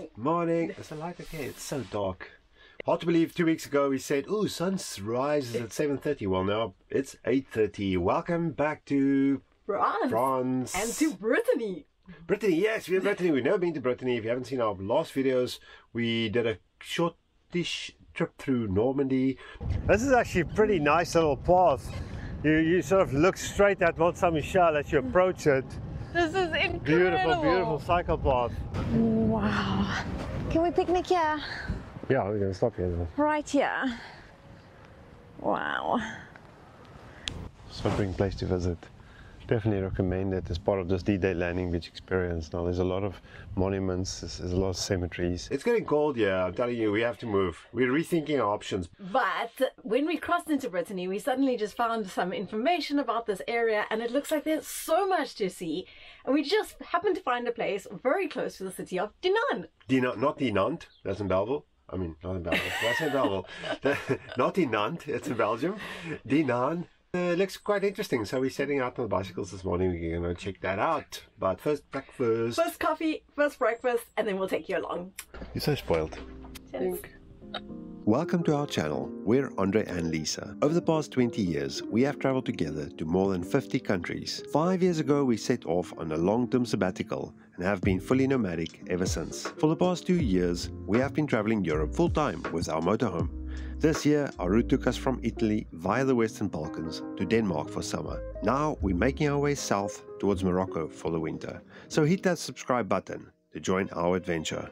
Morning. Is the light okay? It's so dark. Hard to believe 2 weeks ago we said, oh, sunrise is at 7:30. Well, now it's 8:30. Welcome back to France. And to Brittany. Brittany, yes, we're in Brittany. We've never been to Brittany. If you haven't seen our last videos, we did a shortish trip through Normandy. This is actually a pretty nice little path. You sort of look straight at Mont Saint-Michel as you approach it. This is incredible. Beautiful, beautiful cycle path. Wow. Can we picnic here? Yeah, we're going to stop here. Right here. Wow. Sobering place to visit. Definitely recommend it as part of this D-Day landing beach experience. Now there's a lot of monuments, there's a lot of cemeteries. It's getting cold, yeah, I'm telling you, we have to move. We're rethinking our options. But when we crossed into Brittany, we suddenly just found some information about this area and it looks like there's so much to see. And we just happened to find a place very close to the city of Dinan. Dinan, not Dinan, that's in Belleville. I mean, not in Belleville, that's in Belleville. Not in Nantes, it's in Belgium. Dinan. Looks quite interesting, so we're setting out on the bicycles this morning. We're going to check that out. But first breakfast. First coffee, first breakfast, and then we'll take you along. You're so spoiled. Cheers. Welcome to our channel. We're Andre and Lisa. Over the past 20 years, we have traveled together to more than 50 countries. 5 years ago, we set off on a long-term sabbatical and have been fully nomadic ever since. For the past 2 years, we have been traveling Europe full-time with our motorhome. This year, our route took us from Italy via the Western Balkans to Denmark for summer. Now, we're making our way south towards Morocco for the winter. So hit that subscribe button to join our adventure.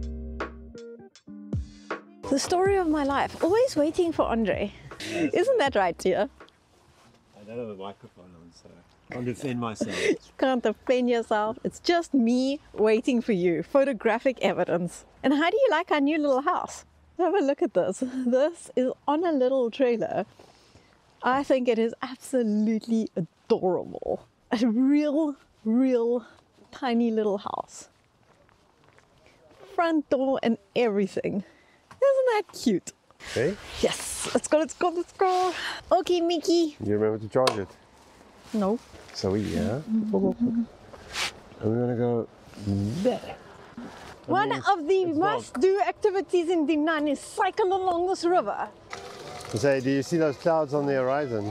The story of my life. Always waiting for Andre. Isn't that right, dear? I don't have a microphone on, so I can't defend myself. You can't defend yourself. It's just me waiting for you. Photographic evidence. And how do you like our new little house? Have a look at this. This is on a little trailer. I think it is absolutely adorable. A real tiny little house. Front door and everything. Isn't that cute? Okay. Yes. Let's go, let's go, let's go. Okay, Mickey. You remember to charge it? No. So yeah. And we're going to go there. One of the must-do activities in Dinan is cycle along this river. Say, do you see those clouds on the horizon?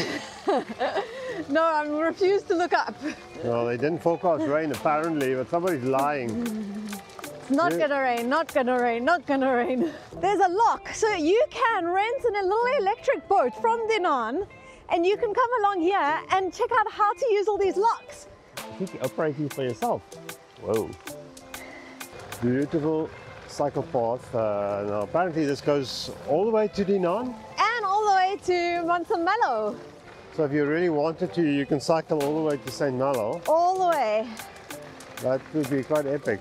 No, I refuse to look up. Well, they didn't forecast rain apparently, but somebody's lying. It's not gonna rain, not gonna rain, not gonna rain. There's a lock, so you can rent a little electric boat from Dinan and you can come along here and check out how to use all these locks. I think you operate these for yourself. Whoa. Beautiful cycle path. Now apparently this goes all the way to Dinan. And all the way to Mont Saint-Malo. So if you really wanted to, you can cycle all the way to Saint Malo. All the way. That would be quite epic.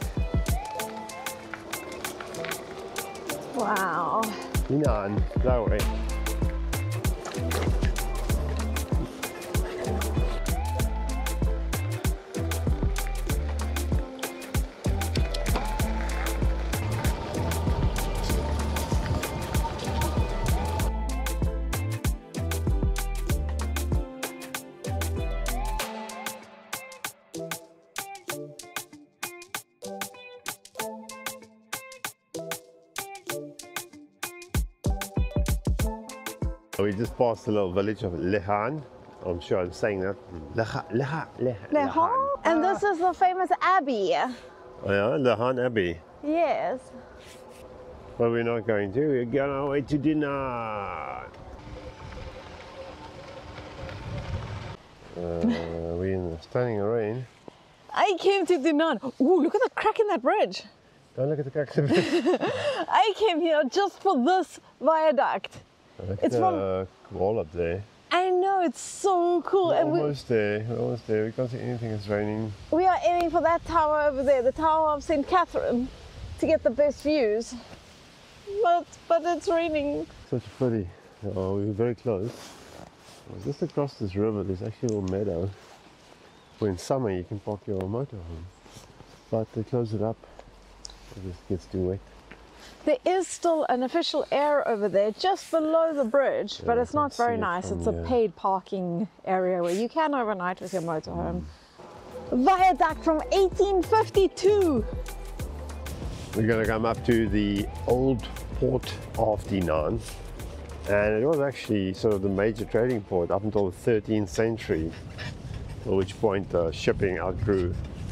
Wow. Dinan, that way. We just passed the little village of Lehan. I'm sure I'm saying that. Lehan. And this is the famous abbey. Oh yeah, Lehan Abbey. Yes. But we're not going to. We're going our way to Dinan. We're in the stunning rain. I came to Dinan. Ooh, look at the crack in that bridge. Don't look at the cracks of it. I came here just for this viaduct. It's from wall up there. I know, it's so cool. We're almost there. We're almost there. We can't see anything. It's raining. We are aiming for that tower over there, the Tower of St. Catherine, to get the best views. But it's raining. Such a pretty. Oh, we're very close. Just across this river, there's actually a little meadow where in summer you can park your motorhome. But they close it up. It just gets too wet. There is still an official air over there just below the bridge, but it's not very nice. It's a paid parking area where you can overnight with your motorhome. Viaduct from 1852. We're going to come up to the old port of Dinan, and it was actually sort of the major trading port up until the 13th century, at which point shipping outgrew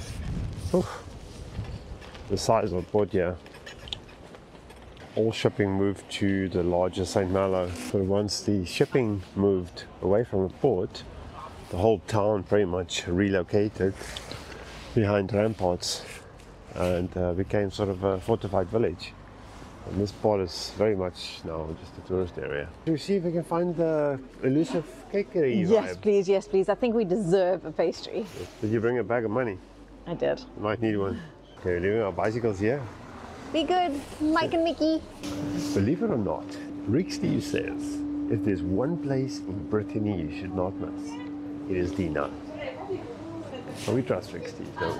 the size of the port here. All shipping moved to the larger St. Malo, but once the shipping moved away from the port, the whole town pretty much relocated behind ramparts and became sort of a fortified village. And this part is very much now just a tourist area. To see if we can find the elusive cakery Yes, vibe. please, yes, please. I think we deserve a pastry. Did you bring a bag of money? I did. You might need one. Okay, we're leaving our bicycles here. Be good, Mike and Mickey. Believe it or not, Rick Steve says, if there's one place in Brittany you should not miss, it is Dinan. And we trust Rick Steve, don't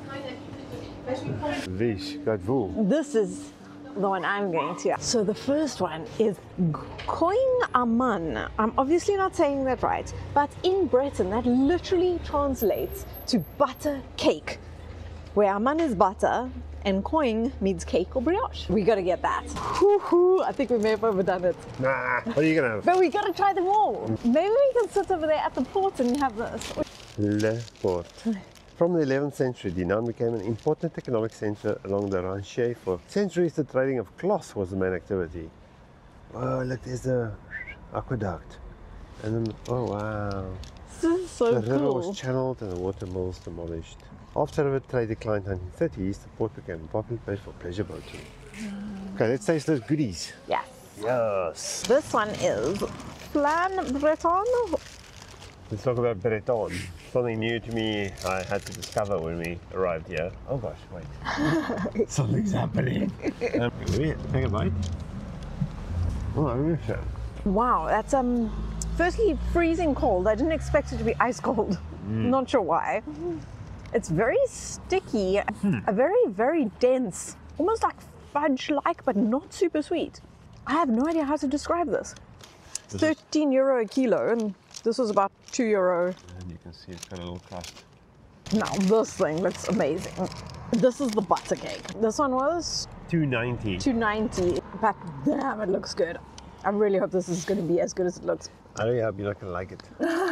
we? Vish, got vous. This is the one I'm going to. So the first one is Koing Aman. I'm obviously not saying that right, but in Breton that literally translates to butter cake, where Aman is butter and Koing means cake or brioche. We gotta get that. Woohoo! I think we may have overdone it. Nah, what are you gonna have? But we gotta try them all. Maybe we can sit over there at the port and have this. Le Port. From the 11th century, Dinan became an important economic center along the Ranche. For centuries, the trading of cloth was the main activity. Oh, look, there's the aqueduct. And then, oh wow. This is so The river cool. was channeled and the water mills demolished. After river trade declined in the 1930s, the port became a popular place for pleasure boating. Okay, let's taste those goodies. Yes. Yes. This one is flan breton. Let's talk about Breton. Something new to me I had to discover when we arrived here. Oh gosh, wait. Something's happening. Take a bite. Oh, I really feel. Wow, that's firstly freezing cold. I didn't expect it to be ice cold. Not sure why. It's very sticky, a very, very dense, almost like fudge-like, but not super sweet. I have no idea how to describe this. It's 13 euro a kilo, and this was about 2 euro. And you can see it's got a little crust. Now this thing looks amazing. This is the butter cake. This one was $2.90. $2.90, but damn, it looks good. I really hope this is going to be as good as it looks. I really hope you're not going to like it.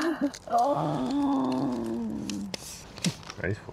Graceful.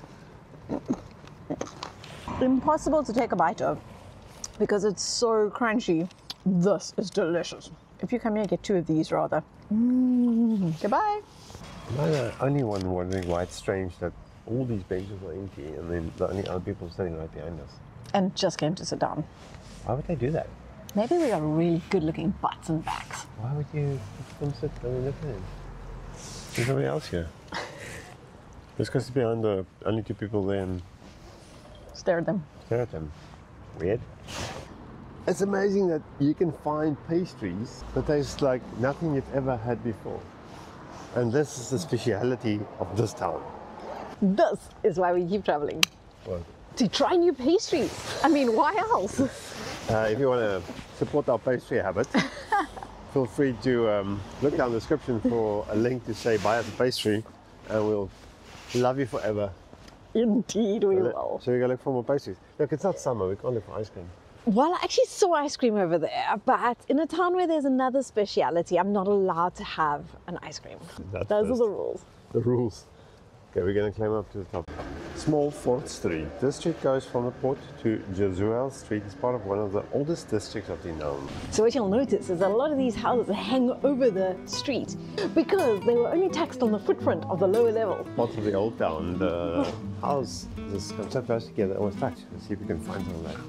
Impossible to take a bite of because it's so crunchy. This is delicious. If you come here, get 2 of these rather. Goodbye. Am I the only one wondering why it's strange that all these benches are empty and then the only other people sitting right behind us? And just came to sit down. Why would they do that? Maybe we got really good looking butts and backs. Why would you let them sit and look at them? There's nobody else here. This goes behind the only 2 people there and Stare at them. stare at them. Weird. It's amazing that you can find pastries that taste like nothing you've ever had before. And this is the speciality of this town. This is why we keep traveling. Well, To try new pastries. I mean, why else? if you want to support our pastry habit, feel free to look down the description for a link to say buy us a pastry and we'll love you forever. Indeed we will. So we're going to look for more pastries. Look, it's not summer, we can't look for ice cream. Well, I actually saw ice cream over there, but in a town where there's another speciality, I'm not allowed to have an ice cream. Those are the rules. The rules. Okay, we're going to climb up to the top. Small Fort Street. This street goes from the port to Jezuel Street. It's part of one of the oldest districts of Dinan. So what you'll notice is that a lot of these houses hang over the street because they were only taxed on the footprint of the lower level. Part of the old town. The house is so close together, almost touch. Let's see if we can find some of that.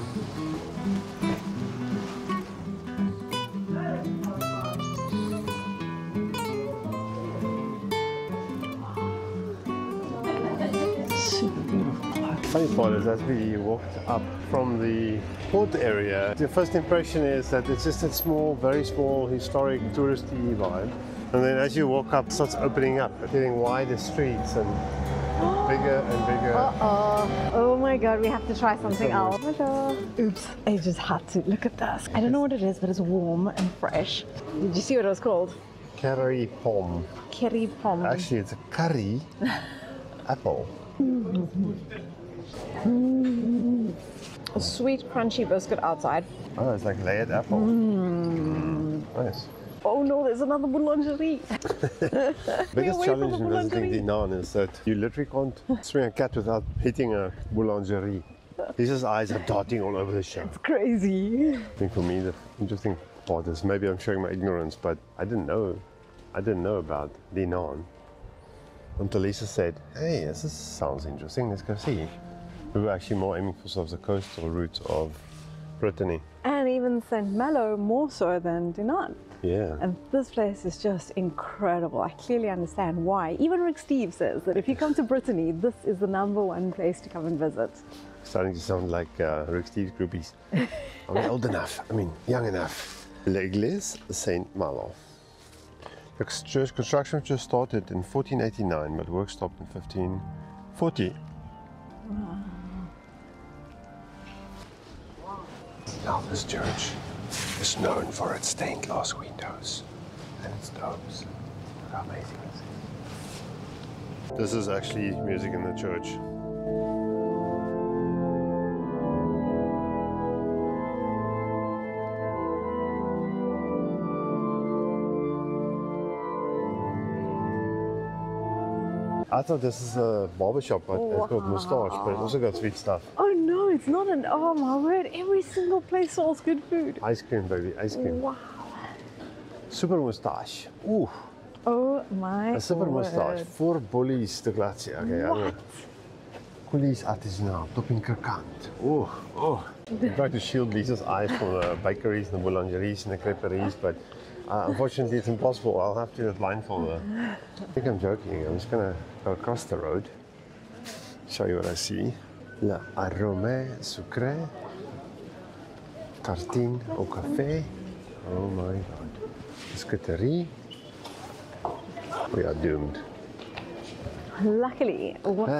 Funny part is as we walked up from the port area, the first impression is that it's just a small, very small, historic, touristy vibe. And then as you walk up, it starts opening up, getting wider streets and bigger and bigger. Oh my god, we have to try something else. Oops, I just had to. Look at this. I don't know what it is, but it's warm and fresh. Did you see what it was called? Curry pom. Curry pom. Actually, it's a curry apple. a sweet crunchy biscuit outside. Oh, it's like layered apple. Nice. Oh no, there's another boulangerie. Biggest challenge in visiting Dinan is that you literally can't swing a cat without hitting a boulangerie. His eyes are darting all over the show. It's crazy. I think for me the interesting part is, maybe I'm showing my ignorance, but I didn't know about Dinan until Lisa said, hey, this sounds interesting, let's go see. We were actually more aiming for sort of the coastal route of Brittany. And even St. Malo more so than Dinan. Yeah. And this place is just incredible. I clearly understand why. Even Rick Steve says that if you come to Brittany, this is the #1 place to come and visit. Starting to sound like Rick Steve's groupies. Are we old enough? I mean, young enough. L'Église St. Malo. The church construction just started in 1489, but work stopped in 1540. Wow. Now this church is known for its stained glass windows and its domes. Look how amazing this is. This is actually music in the church. I thought this is a barbershop, but it's called Moustache, but it also got sweet stuff. Oh no, it's not an, oh my word, every single place sells good food. Ice cream, baby, ice cream. Wow. Super Moustache. Ooh. Oh my A super word. moustache. 4 bullies de glacie. Okay, What? Coulis artisanal, topping krokant. Oh, oh. I tried to shield Lisa's eyes from the bakeries, the boulangeries, and the creperies, but unfortunately it's impossible. I'll have to blindfold her. I think I'm joking. I'm just gonna go across the road, show you what I see. La arôme sucré, tartine au café. Oh my god. Biscuiterie. We are doomed. Luckily,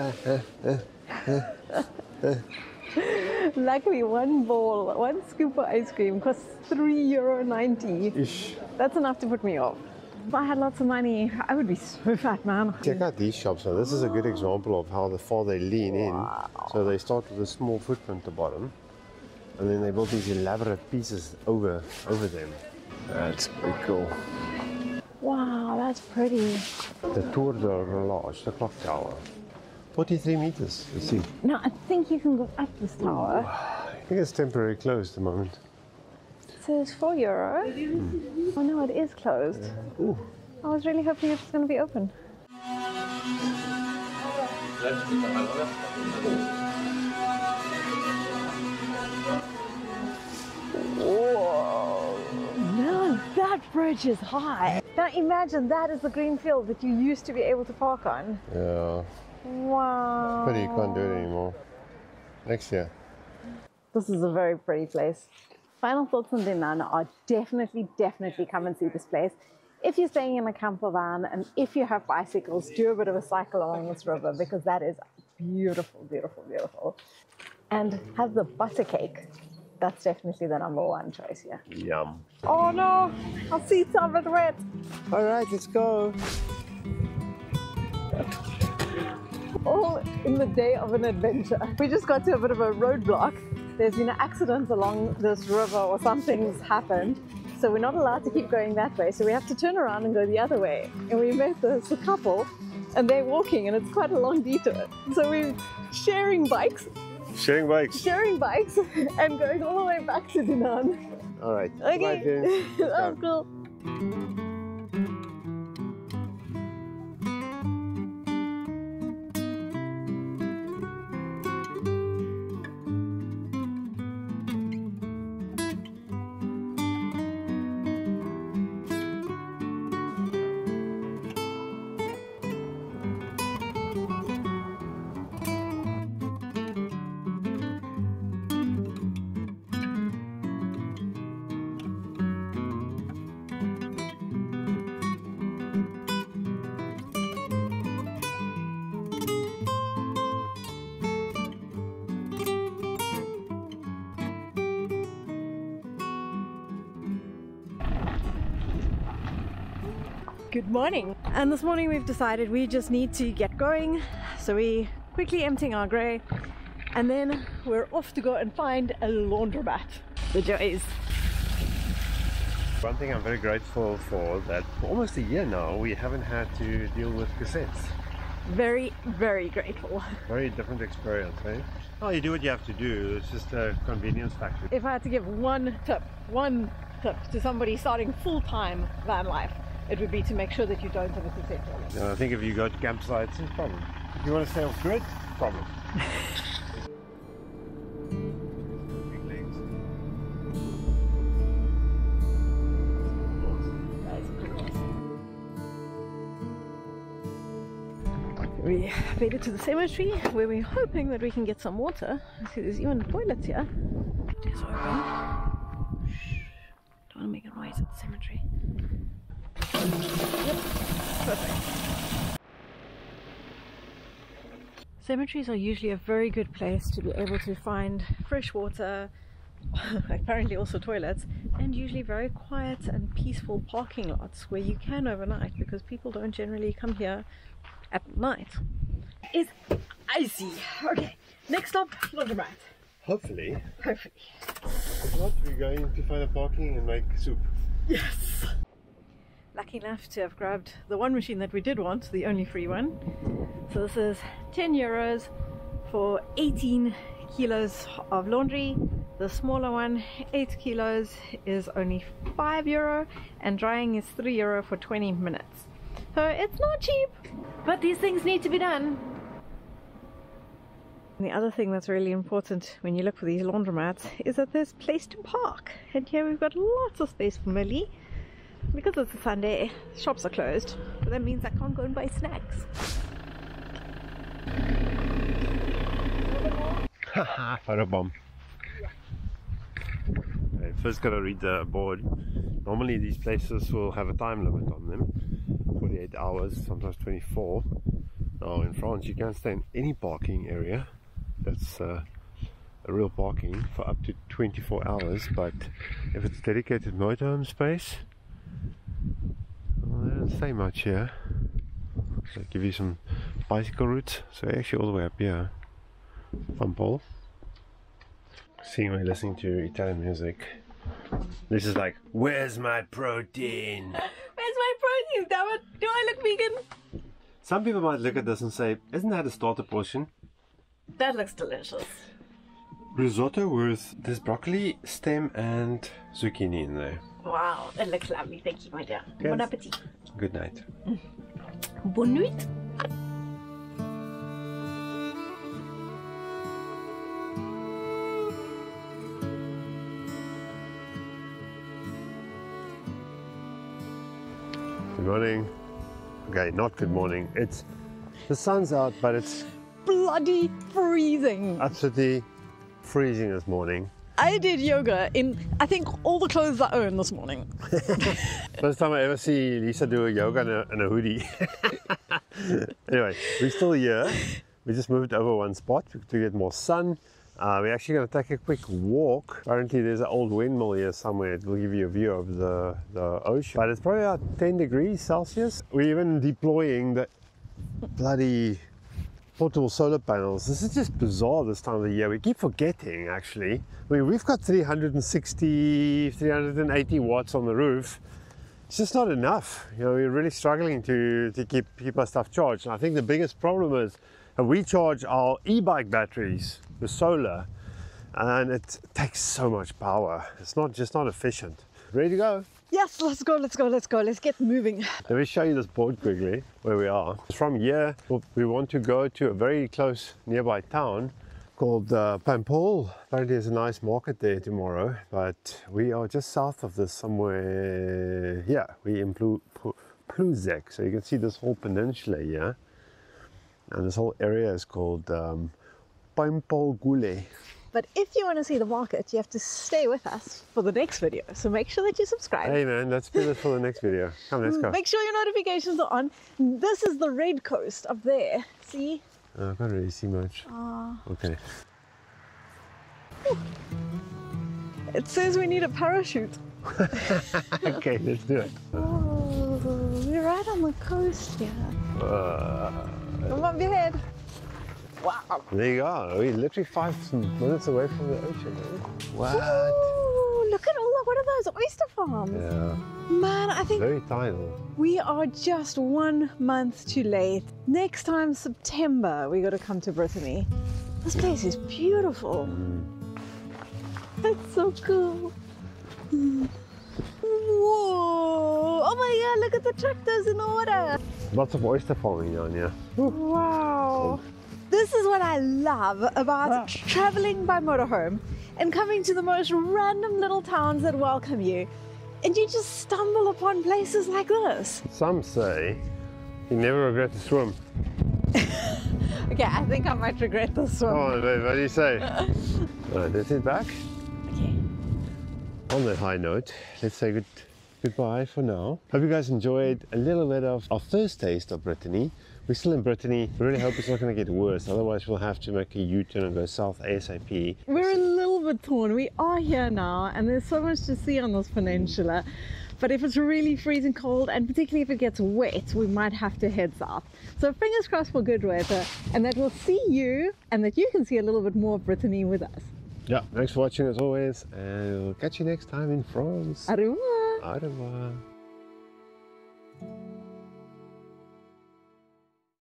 luckily one scoop of ice cream costs €3.90. Ish. That's enough to put me off. If I had lots of money, I would be so fat, man. Check out these shops. Now, this is a good example of how far they lean in. So they start with a small footprint at the bottom, and then they build these elaborate pieces over them. That's pretty cool. Wow, that's pretty. The Tour de l'Horloge, the clock tower. 43 meters, you see. Now, I think you can go up this tower. I think it's temporarily closed at the moment. So it's €4. Oh no, it is closed. Ooh. I was really hoping it was going to be open. Whoa! Now that bridge is high. Now imagine that is the green field that you used to be able to park on. Yeah. Wow. But you can't do it anymore. Next year. This is a very pretty place. Final thoughts on Dinan are definitely come and see this place. If you're staying in a camper van and if you have bicycles, do a bit of a cycle along this river because that is beautiful, beautiful, beautiful. And have the butter cake. That's definitely the #1 choice here. Yum. Oh no, our seats are a bit wet. All right, let's go. All in the day of an adventure. We just got to a bit of a roadblock. There's been an accident along this river or something's happened. So we're not allowed to keep going that way. So we have to turn around and go the other way. And we met this couple and they're walking and it's quite a long detour. So we're sharing bikes. Sharing bikes. Sharing bikes and going all the way back to Dinan. All right. Okay, Bye, James. that's cool. Good morning. And this morning we've decided we just need to get going. So we're quickly emptying our grey And then we're off to go and find a laundromat. The joys. One thing I'm very grateful for, that for almost a year now we haven't had to deal with cassettes. Very, very grateful. Very different experience, eh? Oh, you do what you have to do. It's just a convenience factor. If I had to give one tip to somebody starting full-time van life, it would be to make sure that you don't have a cassette player. I think if you go to campsites, it's a problem. If you want to stay off grid, problem. We made it to the cemetery where we're hoping that we can get some water. I see there's even toilets here. Doors open. Shh. Don't want to make a noise at the cemetery. Yep. Perfect. Cemeteries are usually a very good place to be able to find fresh water, apparently also toilets, and usually very quiet and peaceful parking lots where you can overnight, because people don't generally come here at night. It's icy. Okay, next stop, laundromat. Hopefully. Hopefully. If not, we're going to find a parking and make soup. Yes. Lucky enough to have grabbed the one machine that we did want, the only free one. So this is 10 euros for 18 kilos of laundry. The smaller one, 8 kilos, is only 5 euro, and drying is 3 euro for 20 minutes. So it's not cheap, but these things need to be done. And the other thing that's really important when you look for these laundromats is that there's place to park. And here we've got lots of space for Millie. Because it's a Sunday, shops are closed, but that means I can't go and buy snacks. Haha, photobomb. Okay, first gotta read the board. Normally these places will have a time limit on them, 48 hours, sometimes 24. Now in France you can't stay in any parking area that's a real parking for up to 24 hours, but if it's dedicated motorhome space, well, they don't say much here. So I'll give you some bicycle routes. So actually all the way up here, Van Paul. Seeing me listening to Italian music. This is like, where's my protein? Where's my protein? Damn it! Do I look vegan? Some people might look at this and say, isn't that a starter portion? That looks delicious. Risotto with this broccoli, stem and zucchini in there. Wow, that looks lovely. Thank you, my dear. Yes. Bon appetit. Good night. Bonne nuit. Good morning. Okay, not good morning. It's the sun's out, but it's Bloody freezing. absolutely freezing this morning. I did yoga in, I think, all the clothes I own this morning. First time I ever see Lisa do a yoga in a hoodie. Anyway, we're still here. We just moved over one spot to get more sun. We're actually going to take a quick walk. Apparently there's an old windmill here somewhere. It will give you a view of the ocean. But it's probably about 10 degrees Celsius. We're even deploying the bloody portable solar panels. This is just bizarre this time of the year. We keep forgetting, actually. I mean, we've got 360, 380 watts on the roof. It's just not enough. You know, we're really struggling to keep our stuff charged. And I think the biggest problem is that we charge our e-bike batteries with solar, and it takes so much power. It's just not efficient. Ready to go? Yes, let's go, let's go, let's go. Let's get moving. Let me show you this board quickly, where we are. From here, we want to go to a very close nearby town called Paimpol. Apparently there's a nice market there tomorrow, but we are just south of this somewhere. Yeah, we in Pluzek. So you can see this whole peninsula here. And this whole area is called Paimpol Gule. But if you want to see the market, you have to stay with us for the next video. So make sure that you subscribe. Hey man, let's do this for the next video. Come, let's go. Make sure your notifications are on. This is the red coast up there. See? Oh, I can't really see much. Okay. It says we need a parachute. Okay, let's do it. Oh, we're right on the coast here. Come on, behead. Wow. There you go. We're literally 5 minutes away from the ocean. What? Ooh, look at all the, what are those oyster farms? Yeah. Man, I think Very tiny. we are just 1 month too late. Next time, September, we got to come to Brittany. This place is beautiful. It's so cool. Whoa! Oh my God, look at the tractors in the water. Lots of oyster farming down here. Wow. This is what I love about traveling by motorhome and coming to the most random little towns that welcome you. And you just stumble upon places like this. Some say you never regret to swim. Okay, I think I might regret this one. Oh, babe, what do you say? Alright, let's head back. Okay. On that high note, let's say goodbye for now. Hope you guys enjoyed a little bit of our first taste of Brittany. We're still in Brittany. We really hope it's not going to get worse. Otherwise, we'll have to make a U-turn and go south ASAP. We're a little bit torn. We are here now, and there's so much to see on this peninsula. But if it's really freezing cold, and particularly if it gets wet, we might have to head south. So fingers crossed for good weather, and that we'll see you, and that you can see a little bit more of Brittany with us. Yeah, thanks for watching as always, and we'll catch you next time in France. Au revoir. Au revoir.